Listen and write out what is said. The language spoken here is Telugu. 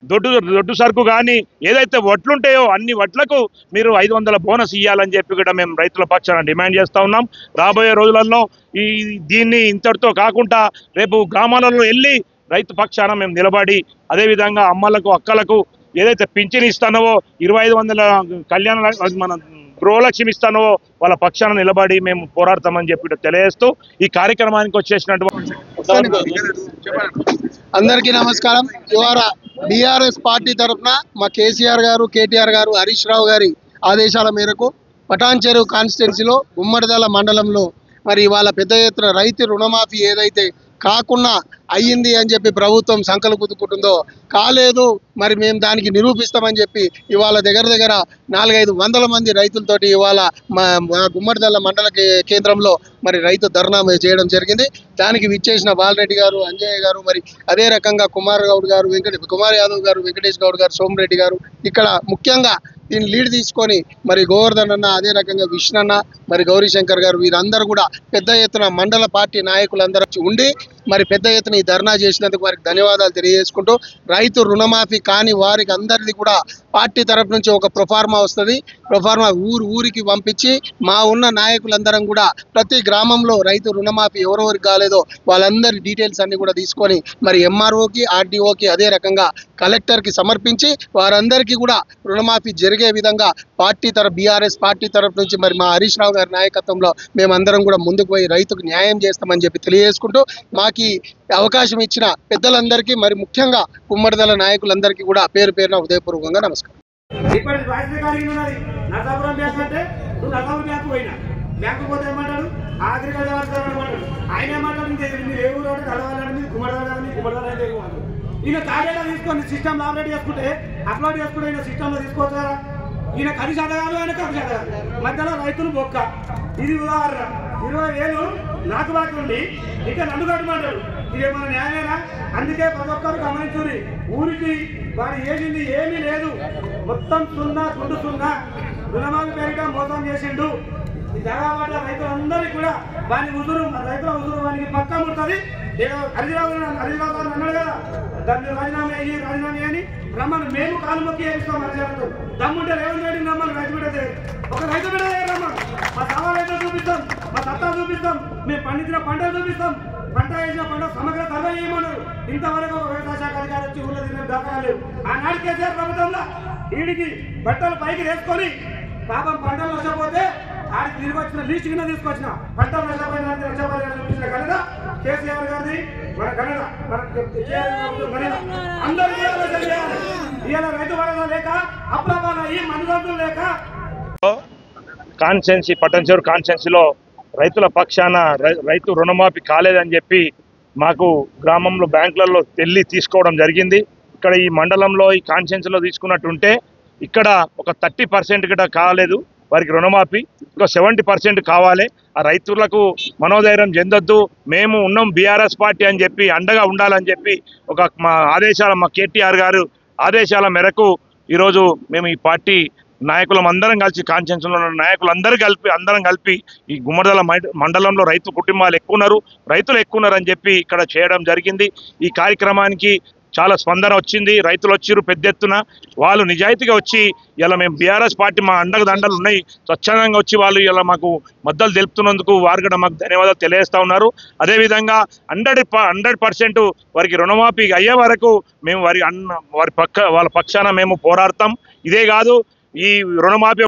దొడ్డు దొడ్డు సరుకు కానీ ఏదైతే వడ్లుంటాయో అన్ని వడ్లకు మీరు 500 బోనస్ ఇవ్వాలని చెప్పి కూడా మేము రైతుల పక్షాన డిమాండ్ చేస్తూ ఉన్నాం. రాబోయే రోజులలో దీన్ని ఇంతటితో కాకుండా రేపు గ్రామాలలో వెళ్ళి రైతు పక్షాన మేము నిలబడి అదేవిధంగా అమ్మలకు అక్కలకు ఏదైతే పింఛన్ ఇస్తానో 2500 కళ్యాణ మన గృహలక్ష్మి ఇస్తానో వాళ్ళ పక్షాన నిలబడి మేము పోరాడతామని చెప్పి తెలియజేస్తూ ఈ కార్యక్రమానికి వచ్చేసినటువంటి అందరికీ నమస్కారం. ఇవాళ బీఆర్ఎస్ పార్టీ తరఫున మా కేసీఆర్ గారు, కేటీఆర్ గారు, హరీష్ రావు గారి ఆదేశాల మేరకు పటాన్చెరు కాన్స్టిట్యున్సీలో గుమ్మడిదల మండలంలో మరి ఇవాళ పెద్ద ఎత్తున రైతు రుణమాఫీ ఏదైతే కాకుండా అయ్యింది అని చెప్పి ప్రభుత్వం సంకలు కుదుకుంటుందో కాలేదు, మరి మేము దానికి నిరూపిస్తామని చెప్పి ఇవాళ దగ్గర 400-500 మంది రైతులతోటి ఇవాళ మా గుమ్మడిదల మండల కేంద్రంలో మరి రైతు ధర్నా చేయడం జరిగింది. దానికి విచ్చేసిన బాలరెడ్డి గారు, అంజయ్య గారు, మరి అదే రకంగా కుమార్ యాదవ్ గారు, వెంకటేష్ గౌడ్ గారు, సోమిరెడ్డి గారు, ఇక్కడ ముఖ్యంగా దీన్ని లీడ్ తీసుకొని మరి గోవర్ధన్ అన్న, అదే రకంగా విష్ణన్న, మరి గౌరీశంకర్ గారు వీరందరూ కూడా పెద్ద ఎత్తున మండల పార్టీ నాయకులందరూ ఉండి మరి పెద్ద ఎత్తున ఈ ధర్నా చేసినందుకు వారికి ధన్యవాదాలు తెలియజేసుకుంటూ, రైతు రుణమాఫీ కాని వారికి అందరిది కూడా పార్టీ తరఫు నుంచి ఒక ప్రొఫార్మా వస్తుంది. ప్రొఫార్మా ఊరికి పంపించి మా ఉన్న నాయకులందరం కూడా ప్రతి గ్రామంలో రైతు రుణమాఫీ ఎవరెవరికి కాలేదో వాళ్ళందరి డీటెయిల్స్ అన్ని కూడా తీసుకొని మరి ఎంఆర్ఓకి, ఆర్డీఓకి, అదే రకంగా కలెక్టర్కి సమర్పించి వారందరికీ కూడా రుణమాఫీ జరిగే విధంగా బీఆర్ఎస్ పార్టీ తరఫు నుంచి మరి మా హరీష్ రావు గారి నాయకత్వంలో మేమందరం కూడా ముందుకు పోయి రైతుకు న్యాయం చేస్తామని చెప్పి తెలియజేసుకుంటూ, మాకు అవకాశం ఇచ్చిన పెద్దలందరికీ మరి ముఖ్యంగా కుమ్మడిదల నాయకులందరికీ కూడా పేరు పేరున హృదయపూర్వకంగా నమస్కారం. ఈయన తాగేలా తీసుకొని సిస్టమ్ అప్లోడ్ చేసుకుంటే ఈయన సిస్టంలో తీసుకోవచ్చు కదా. ఈయన కది చదగాలి, ఆయన కది చదగాలి, మధ్యలో రైతులు బొక్క. ఇది ఉదాహరణ. 20,000 నాకు బాకీ ఉండి ఇంకా నన్ను కట్టమంటాడు. ఇదేమన్నా న్యాయమేనా? అందుకే ప్రతి ఒక్కరు గమనించుని, ఊరికి వాడు ఏమింది ఏమీ లేదు, మొత్తం గుండు సున్నా రుణమాఫీ పేరిట మోసం చేసిండు. ఈ జగపడ్డ రైతులందరికీ కూడా రైతుల ఉసురు వానికి పక్కా ముడుతుంది. ఏదో హరిరావు గారు అన్నాడు కదా, దాన్ని రాజీనామా అని రమ్మని మేము కాలు మొక్కి వేపిస్తాం. హరిజాలతో దమ్ముంటే రేవంత్ రెడ్డి రమ్మని రైతు బిడ్డ ఒక రైతు బిడ్డ రమ్మని మా సవా రైతులు చూపిస్తాం, మా సత్తా చూపిస్తాం, మేము పండించిన పంటలు చూపిస్తాం, పంట వేసిన పంట సమగ్ర సర్వే చేయమన్నారు. ఇంతవరకు ఒక వ్యవసాయ శాఖ అధికారి వచ్చి ఊళ్ళో తిరిగిన దాఖలా లేవు. ఆనాడు కేసీఆర్ ప్రభుత్వంలో వీడికి బట్టలు పైకి వేసుకొని పాపం పంటలు నష్టపోతే ఆడికి తిరిగి వచ్చిన లీస్ట్ కింద తీసుకొచ్చిన పంటలు నష్టపోయిన చూపించిన ఘనత కేసీఆర్ గారిది, మన ఘనత, మన అందరూ ఇలా రైతు భరోసా లేక అప్రమాణ ఈ మనుగోలు లేక కాన్స్టిట్యున్సీ పటాన్చెరు కాన్స్టిట్యున్సీలో రైతుల పక్షాన రైతు రుణమాఫీ కాలేదని చెప్పి మాకు గ్రామంలో బ్యాంకులలో తెల్లి తీసుకోవడం జరిగింది. ఇక్కడ ఈ మండలంలో ఈ కాన్స్టిట్యున్సీలో తీసుకున్నట్టుంటే ఇక్కడ ఒక 30% కూడా కాలేదు వారికి రుణమాఫీ, ఒక 70% కావాలి. ఆ రైతులకు మనోధైర్యం చెందొద్దు, మేము ఉన్నాం బీఆర్ఎస్ పార్టీ అని చెప్పి అండగా ఉండాలని చెప్పి మా కేటీఆర్ గారు ఆదేశాల మేరకు ఈరోజు మేము ఈ పార్టీ నాయకులందరం కలిసి కాన్స్టిట్యున్సీలో ఉన్న అందరం కలిపి ఈ గుమ్మడిదల మండలంలో రైతు కుటుంబాలు రైతులు ఎక్కువ ఉన్నారని చెప్పి ఇక్కడ చేయడం జరిగింది. ఈ కార్యక్రమానికి చాలా స్పందన వచ్చింది. రైతులు వచ్చిర్రు పెద్ద ఎత్తున. వాళ్ళు నిజాయితీగా వచ్చి ఇలా మేము బీఆర్ఎస్ పార్టీ మా దండలు ఉన్నాయి స్వచ్ఛందంగా వచ్చి వాళ్ళు ఇలా మాకు మద్దతు తెలుపుతున్నందుకు వారు కూడా మాకు ధన్యవాదాలు తెలియజేస్తూ ఉన్నారు. అదేవిధంగా 100% వారికి రుణమాఫీ అయ్యే వరకు మేము వాళ్ళ పక్షాన మేము పోరాడతాం. ఇదే కాదు, ఈ రుణమాఫీ